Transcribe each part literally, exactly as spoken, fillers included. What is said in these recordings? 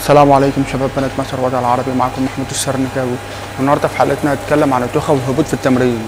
السلام عليكم شباب بنات مصر الوطن العربي، معكم محمود السرنكاوي. والنهارده في حلقتنا هنتكلم عن الدوخه والهبوط في التمرين.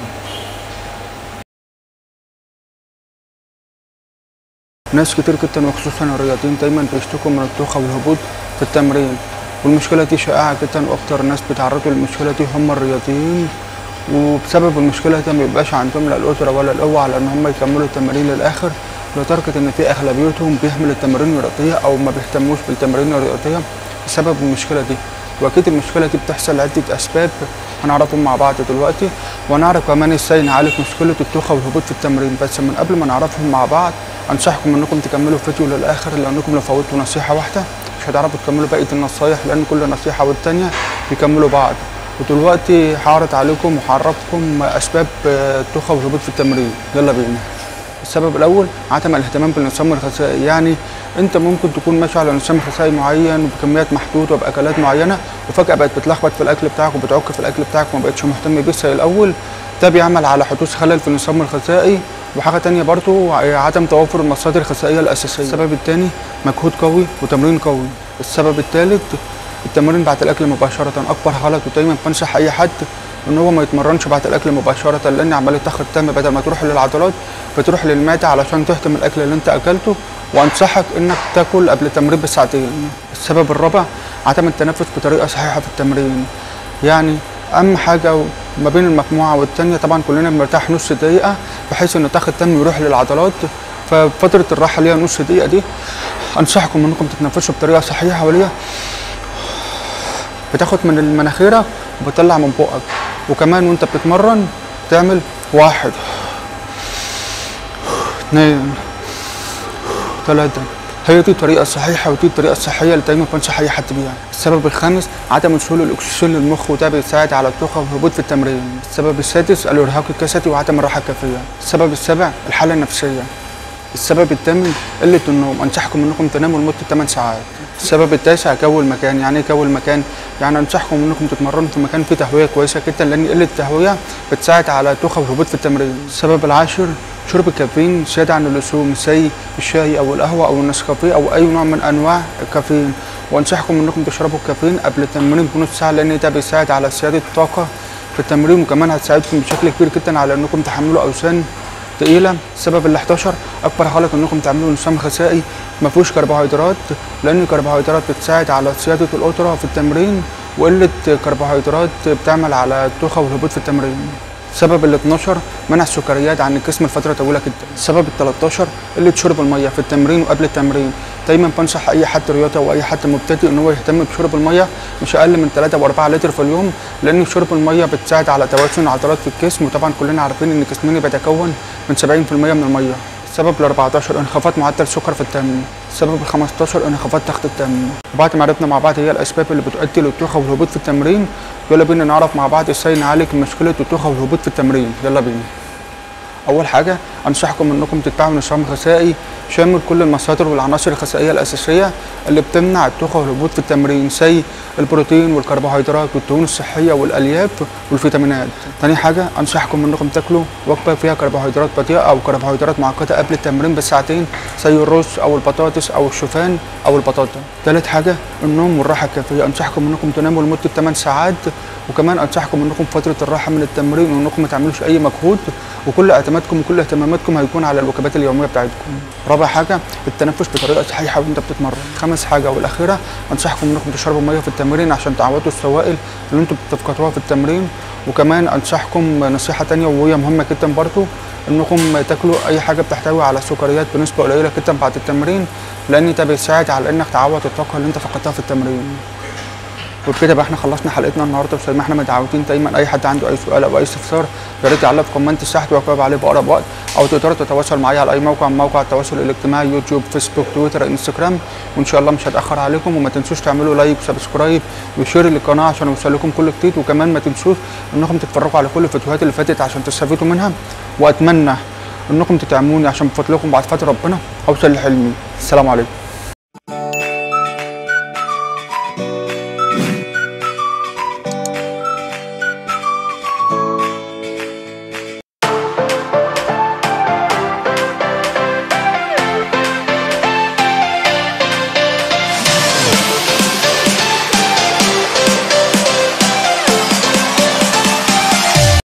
ناس كتير جدا وخصوصا الرياضيين دايما بيشتكوا من الدوخه والهبوط في التمرين، والمشكله دي شائعه جدا، واكتر ناس بيتعرضوا للمشكله دي هم الرياضيين. وبسبب المشكله دي مبيبقاش عندهم لا القدره ولا القوه على ان هم يكملوا التمارين للاخر، لدرجه ان في اغلبيتهم بيهمل التمارين الرياضيه او ما بيهتموش بالتمارين الرياضيه بسبب المشكله دي. واكيد المشكله دي بتحصل لعده اسباب هنعرفهم مع بعض دلوقتي، ونعرف كمان ازاي نعالج مشكله الدوخه والهبوط في التمرين. بس من قبل ما نعرفهم مع بعض انصحكم انكم تكملوا الفيديو للاخر، لانكم لو فوتوا نصيحه واحده مش هتعرفوا تكملوا بقيه النصايح، لان كل نصيحه والتانيه بيكملوا بعض. ودلوقتي هعرض عليكم وهعرفكم اسباب الدوخه والهبوط في التمرين. يلا بينا. السبب الاول عدم الاهتمام بالنظام الغذائي. يعني انت ممكن تكون ماشي على نظام غذائي معين وبكميات محدوده وباكلات معينه، وفجاه بقت بتلخبط في الاكل بتاعك وبتعك في الاكل بتاعك وما بقتش مهتم بيه زي الاول. ده بيعمل على حدوث خلل في النظام الغذائي. وحاجه تانيه برضو عدم توافر المصادر الغذائيه الاساسيه. السبب الثاني مجهود قوي وتمرين قوي. السبب الثالث التمرين بعد الاكل مباشره. اكبر غلط، ودايما بنصح اي حد ان هو ما يتمرنش بعد الاكل مباشره، لان عمليه ضخ الدم بدل ما تروح للعضلات بتروح للمعده علشان تهضم الاكل اللي انت اكلته. وانصحك انك تاكل قبل التمرين بساعتين. السبب الرابع عدم التنفس بطريقه صحيحه في التمرين. يعني اهم حاجه ما بين المجموعه والثانيه طبعا كلنا بنرتاح نص دقيقه بحيث ان ضخ الدم يروح للعضلات، ففتره الراحه اللي هي نص دقيقه دي انصحكم انكم تتنفسوا بطريقه صحيحه، وليه بتاخد من المناخيرك وبتطلع من بقك. وكمان وانت بتتمرن تعمل واحد اثنين ثلاثة. هي دي الطريقة الصحيحة ودي الطريقة الصحية اللي دايما بنصح أي حد بيها. السبب الخامس عدم وصول الأكسجين للمخ، وده بيساعد على الدوخة والهبوط في التمرين. السبب السادس الإرهاق الجسدي وعدم الراحة الكافية. السبب السابع الحالة النفسية. السبب الثامن قلة النوم. أنصحكم إنكم تناموا لمدة ثمان ساعات. السبب التاسع جو المكان. يعني إيه جو المكان؟ يعني أنصحكم إنكم تتمرنوا في مكان فيه تهوية كويسة جدا، لأن قلة التهوية بتساعد على الدوخة والهبوط في التمرين. السبب العاشر شرب الكافيين زيادة عن اللزوم، زي الشاي أو القهوة أو النسكافيه أو أي نوع من أنواع الكافيين. وأنصحكم إنكم تشربوا الكافيين قبل التمرين بنص ساعة، لأن ده بيساعد على زيادة الطاقة في التمرين، وكمان هتساعدكم بشكل كبير جدا على إنكم تحملوا أوزان تقيلة. السبب ال حداشر أكبر غلط إنكم تعملوا نظام غذائي ما فيهوش كربوهيدرات، لأن الكربوهيدرات بتساعد على زيادة القدرة في التمرين، وقلة كربوهيدرات بتعمل على الدوخة والهبوط في التمرين. السبب ال اثناشر منع السكريات عن الجسم لفتره طويله جدا. السبب ال ثلاثة عشر قله شرب الميه في التمرين وقبل التمرين. دايما بنصح اي حد رياضي او اي حد مبتدئ ان هو يهتم بشرب الميه مش اقل من ثلاثة وأربعة لتر في اليوم، لان شرب الميه بتساعد على توازن العضلات في الجسم، وطبعا كلنا عارفين ان جسمنا بيتكون من سبعين في المية من الميه. السبب ال أربعة عشر انخفاض معدل السكر في الدم. السبب ال خمسة عشر انخفاض ضغط الدم. وبعد ما عرفنا مع بعض هي الاسباب اللي بتؤدي للدوخه والهبوط في التمرين، يلا بينا نعرف مع بعض ازاي نعالج مشكله الدوخه والهبوط في التمرين. يلا بينا. اول حاجه انصحكم انكم تتبعوا نظام غذائي شامل كل المصادر والعناصر الغذائيه الاساسيه اللي بتمنع الدوخه والهبوط في التمرين، زي البروتين والكربوهيدرات والدهون الصحيه والالياف والفيتامينات. تاني حاجه انصحكم انكم تاكلوا وجبه فيها كربوهيدرات بطيئه او كربوهيدرات معقده قبل التمرين بساعتين، زي الرز او البطاطس او الشوفان او البطاطا. تالت حاجه النوم والراحه الكافيه. انصحكم انكم تناموا لمده ثمان ساعات، وكمان انصحكم انكم فتره الراحه من التمرين وانكم ما تعملوش اي مجهود، وكل اعتمادكم وكل اهتماماتكم هيكون على الوجبات اليوميه بتاعتكم. رابع حاجه التنفس بطريقه صحيحه وانت بتتمرن. خامس حاجه والاخيره انصحكم انكم تشربوا ميه في التمرين عشان تعوضوا السوائل اللي انتم بتفقدوها في التمرين. وكمان انصحكم نصيحه ثانيه وهي مهمه جدا برضو، انكم تاكلوا اي حاجه بتحتوي على سكريات بنسبه قليله جدا بعد التمرين، لان ده بيساعد على انك تعوض الطاقه اللي انت فقدتها في التمرين. وبكده بقى احنا خلصنا حلقتنا النهارده، وزي ما احنا متعودين دايما اي حد عنده اي سؤال او اي استفسار يا ريت يعلق في كومنت تحت واجاوب عليه باقرب وقت، او تقدروا تتواصل معايا على اي موقع من مواقع التواصل الاجتماعي، يوتيوب، فيسبوك، تويتر، انستجرام، وان شاء الله مش هتاخر عليكم. وما تنسوش تعملوا لايك وسبسكرايب وشير للقناه عشان يوصل لكم كل جديد، وكمان ما تنسوش انكم تتفرجوا على كل الفيديوهات اللي فاتت عشان تستفيدوا منها. واتمنى انكم تدعموني عشان بفضلكم بعد فتره ربنا اوصل لحلمي. السلام عليكم.